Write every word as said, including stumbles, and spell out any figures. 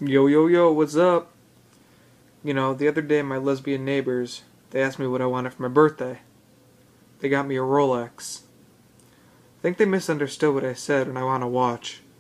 Yo, yo, yo, what's up? You know, the other day my lesbian neighbors, they asked me what I wanted for my birthday. They got me a Rolex. I think they misunderstood what I said when I want a watch.